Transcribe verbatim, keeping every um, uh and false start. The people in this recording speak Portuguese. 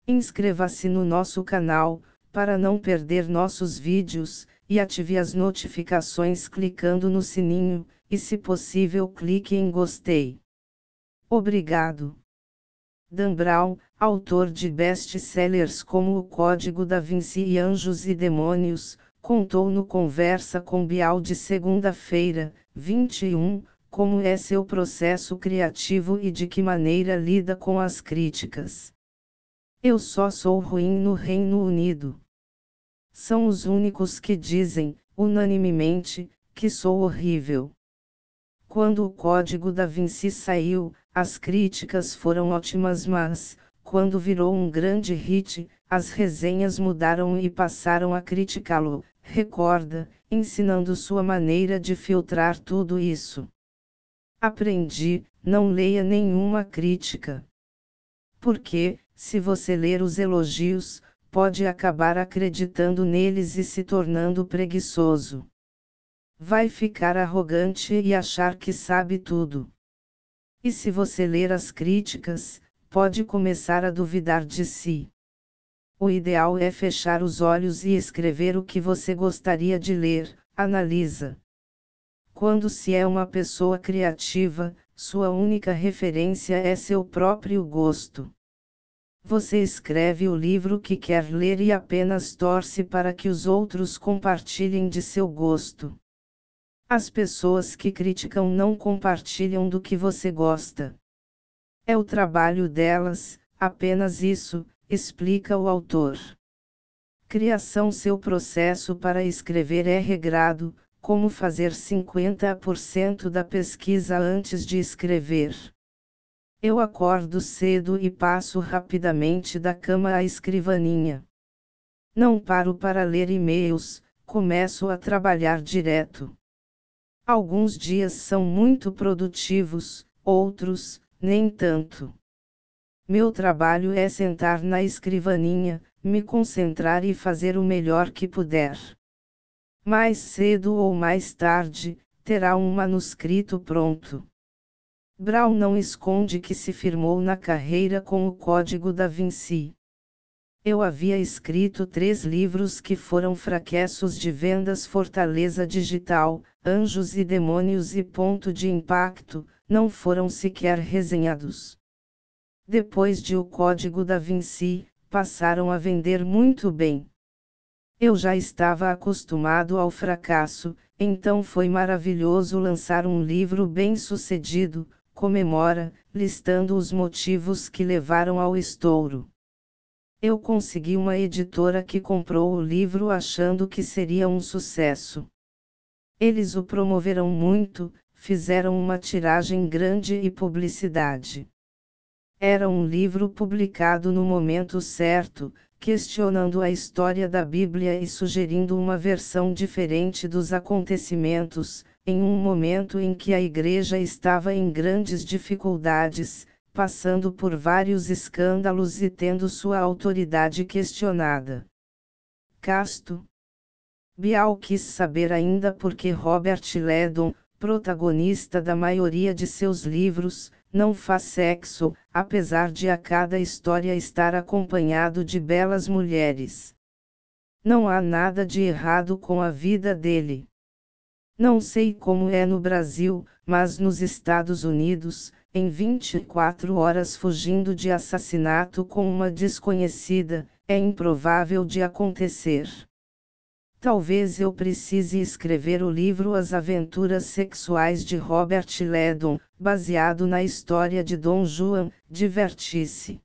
Inscreva-se no nosso canal, para não perder nossos vídeos, e ative as notificações clicando no sininho, e se possível clique em gostei. Obrigado. Dan Brown, autor de best-sellers como O Código da Vinci e Anjos e Demônios, contou no Conversa com Bial de segunda-feira, vinte e um, como é seu processo criativo e de que maneira lida com as críticas. Eu só sou ruim no Reino Unido. São os únicos que dizem, unanimemente, que sou horrível. Quando o Código da Vinci saiu, as críticas foram ótimas, mas, quando virou um grande hit, as resenhas mudaram e passaram a criticá-lo, recorda, ensinando sua maneira de filtrar tudo isso. Aprendi, não leia nenhuma crítica. Porque, se você ler os elogios, pode acabar acreditando neles e se tornando preguiçoso. Vai ficar arrogante e achar que sabe tudo. E se você ler as críticas, pode começar a duvidar de si. O ideal é fechar os olhos e escrever o que você gostaria de ler, analisa. Quando se é uma pessoa criativa, sua única referência é seu próprio gosto. Você escreve o livro que quer ler e apenas torce para que os outros compartilhem de seu gosto. As pessoas que criticam não compartilham do que você gosta. É o trabalho delas, apenas isso, explica o autor. Criação. Seu processo para escrever é regrado, como fazer cinquenta por cento da pesquisa antes de escrever. Eu acordo cedo e passo rapidamente da cama à escrivaninha. Não paro para ler e-mails, começo a trabalhar direto. Alguns dias são muito produtivos, outros, nem tanto. Meu trabalho é sentar na escrivaninha, me concentrar e fazer o melhor que puder. Mais cedo ou mais tarde, terá um manuscrito pronto. Brown não esconde que se firmou na carreira com o Código da Vinci. Eu havia escrito três livros que foram fracassos de vendas: Fortaleza Digital, Anjos e Demônios e Ponto de Impacto, não foram sequer resenhados. Depois de O Código da Vinci, passaram a vender muito bem. Eu já estava acostumado ao fracasso, então foi maravilhoso lançar um livro bem-sucedido, comemora, listando os motivos que levaram ao estouro. Eu consegui uma editora que comprou o livro achando que seria um sucesso. Eles o promoveram muito, fizeram uma tiragem grande e publicidade. Era um livro publicado no momento certo, questionando a história da Bíblia e sugerindo uma versão diferente dos acontecimentos, em um momento em que a igreja estava em grandes dificuldades, passando por vários escândalos e tendo sua autoridade questionada. Casto. Bial quis saber ainda por que Robert Leddon, protagonista da maioria de seus livros, não faz sexo, apesar de a cada história estar acompanhado de belas mulheres. Não há nada de errado com a vida dele. Não sei como é no Brasil, mas nos Estados Unidos, em vinte e quatro horas fugindo de assassinato com uma desconhecida, é improvável de acontecer. Talvez eu precise escrever o livro As Aventuras Sexuais de Robert Leddon, baseado na história de Dom Juan, divertisse.